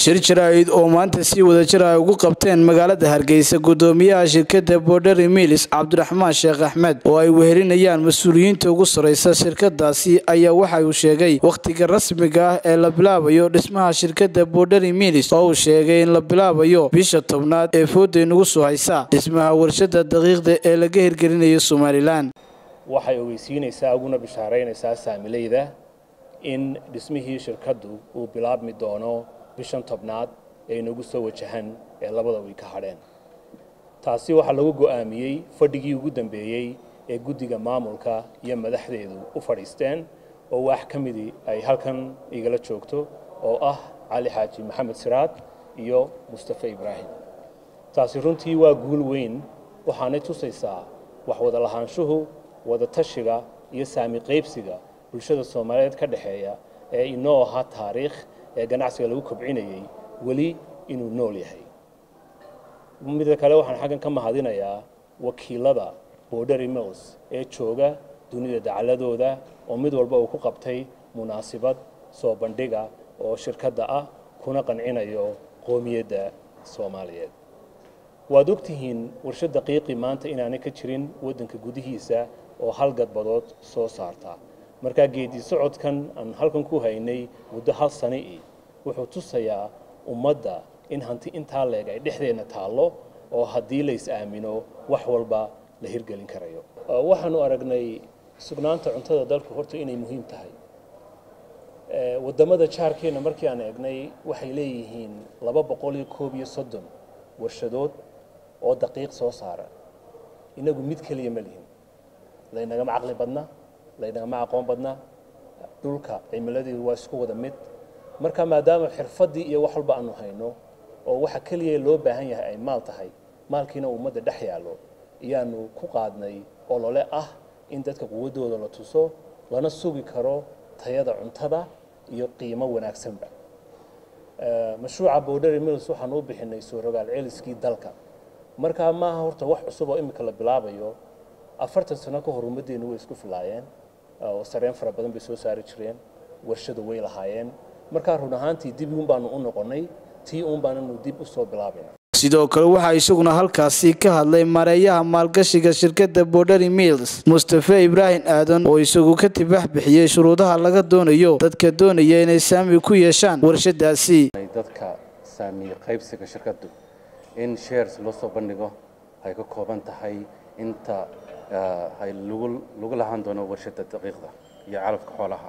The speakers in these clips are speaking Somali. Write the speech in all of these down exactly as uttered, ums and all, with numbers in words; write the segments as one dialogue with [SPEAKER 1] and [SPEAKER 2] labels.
[SPEAKER 1] shir jaraa'id oo maanta si wada jir ah ugu qabteen magaalada Hargeysa gudoomiyaha shirkadda Border Mills Cabdiraxmaan Sheekh Axmed oo ay wehelinayaan mas'uuliyiinta ugu sareysa shirkadaasi ayaa waxa uu sheegay waqtiga rasmiga ah ee la bilaabayo dhismaha shirkadda Border Mills oo uu sheegay in la bilaabayo bisha tobnaad ee foodeyn ugu soo haysa dhismaha warshada daqiiqda ee laga hirgelinayo Somaliland
[SPEAKER 2] waxay ogeysiinaysaa uguna bishaareynaysaa saamileyda in dhismihii shirkaddu uu bilaabmi doono bishan tobnaad ee inagu soo wajahan ee labada wiil ka hadheen taasi waxa lagu go'aamiyay fadhigii ugu dambeeyay ee guddiga maamulka iyo madaxdeedu u fadhiisteen oo wax ka mid ay halkan igala joogto oo ah Cali Xaaji Maxamed Siraad iyo Mustafa Ibrahim taasi runtii waa guul weyn waxaana tusaysaa wax wada lahaanshuhu wada tashiga iyo saami qaybsiga bulshada Soomaaliyeed ka dhaxeeya ee inoo aha taariikh ee ganacsiga lagu kobcinayay wali inuu nool yahay mid kale waxaan xagan ka mahadinayaa wakiilada Border Mills ee jooga dunida dacaladooda oo mid walba uu ku qabtay munaasabad soo bandhiga oo shirkadda ah kuna qancinayo qoomiyadda Soomaaliyeed waad ogtihiin warshad daqiiqi maanta inaanay ka jirin wadanka gudihiisa oo hal gadbadood soo saarta marka geedi socodkan aan halkan ku haynay muddo hal sano ah wuxuu tusayaa ummadda in hanti inta leeg ay dhexdeena taalo oo hadii la is aamino wax walba la hirgelin karayo waxaanu aragnay sugnaanta cuntada dalku horta inay muhiim tahay ee wadamada jaarkeena markii aan eegnay waxay leeyihiin laba boqol iyo koob iyo soddon warshadood oo daqiiq soo saara inagu mid kaliya ma lihin laynaga aqli badna laynaga aqoon badna dhulka cimiladeedu waa isku wada mid marka maadaama xirfadii iyo wax walba aanu hayno oo waxa kaliya loo baahan yahay ay maal tahay maalkiina ummadda dhex yaalo iyaanu ku qaadnay oo lole ah in dadka quwadooda la tuso lana sugi karo tayada cuntada iyo qiimo wanaagsanba ee mashruuca Border Mills waxaan u bixinay soo rogaal celiskii dalka marka ma horta wax cusub oo imika la bilaabayo afartan sano ka hor ummadeenu way isku filaayeen oo sareen fara badan bay soo saari jireen warshado way lahaayeen marka run ahaantii dib uun baan u noqonay tii uun baan dib u soo bilaabinaa
[SPEAKER 1] sidoo kale waxa isaguna halkaasi ka hadlay mareeyaha maalgashiga shirkadda Border Mills Mustafa Ibrahim Aadan oo isagu ka tibax bixiyay shuruudaha laga doonayo dadka doonaya inay saami ku yeeshaan warshadaasi
[SPEAKER 3] dadka saami qaybsiga shirkaddu in shares loo soo bandhigo ay ka kooban tahay inta ay lagu lahaan doono warshada daqiiqda iyo calafka xoolaha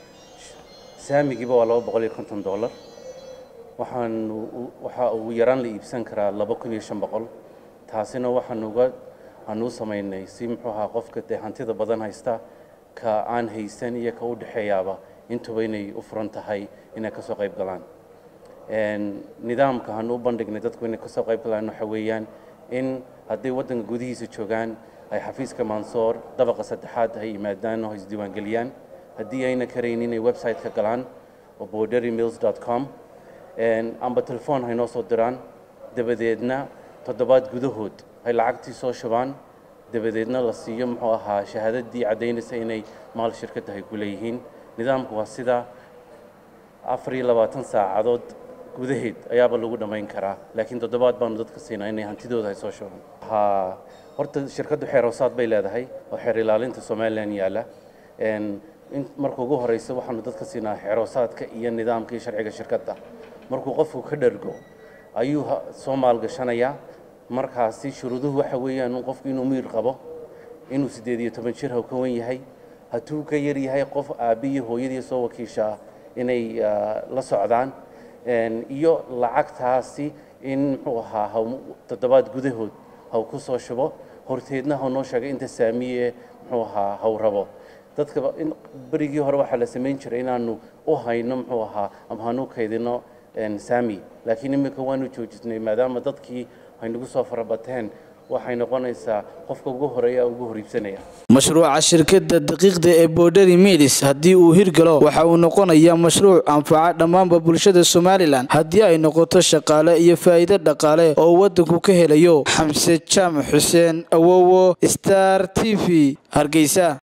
[SPEAKER 3] saamigiiba waa laba boqol iyo konton dollar waxaan waxa uu yaraan la iibsan karaa laba kun iyo shan boqol taasina waxaan uga aanu sameynay si muxuu ahaa qofka hantida badan haysta ka aan haysan iyo ka u dhaxeeyaba intuba inay u furan tahay inay ka soo qayb galaan een nidaamka aan u bandhignay dadku inay ka soo qayb galaan waxa weeyaan in haddii wadanka gudihiisa joogaan ay xafiiska Mansoor dabaqa saddexaad ay yimaadaan oo isdiiwaan galiyaan haddii ayna kareen inay website ka galaan oo border mills dot com een amba telefoon hay noo soo diraan dabadeedna toddobaad gudahood ay lacagtii soo shubaan dabadeedna la siiyo muxuu ahaa shahaadadii cadeynaysa inay maal shirkadda ay ku leeyihiin nidaamku waa sida afar iyo labaatan saacadood gudaheed ayaaba lagu dhameyn karaa laakiin toddobaad baan dadka siinaa inay hantidooda ay soo shubaan ha horta shirkaddu xeeroosaad bay leedahay oo xeer ilaalinta Soomaaliland yaala een markuu ugu horeyso waxaanu dadka siinaa xeeroosaadka iyo nidaamkii sharciga shirkadda markuu qofku ka dhargo ayuu Soomaal gashanaya markaasi shuruuduhu waxa weeyaan in qofku inuu miir qabo inuu sideed iyo toban jir ka weyn yahay hadduu ka yar yahay qof aabiyo hooyadii soo wakiisha inay la socdaan een iyo lacagtaasi in muxuu ahaa toddobaad gudahood haw ku soo shubo horteedna ha noo sheegay inta saamiye muxuu ahaa haw rabo dadka in barigii hore waxa la sameyn jiray inaanu u hayno muxuu ahaa ama hanu kaydino een saami laakiin imika waanu joojisnay maadaama dadkii ay nagu soo farabateen waxay noqonaysaa qofka ugu horeeya ugu horiibsanaya
[SPEAKER 1] mashruuca shirkadda daqiiqda ee Border Mills haddii uu hirgalo waxa uu noqonayaa mashruuc anfaca dhammaan bulshada Somaliland haddii ay noqoto shaqaale iyo faa'iido dhaqaale oo wadanku ka helayo Xamse Jaamac Xuseen Awowo Star T V Hargeysa.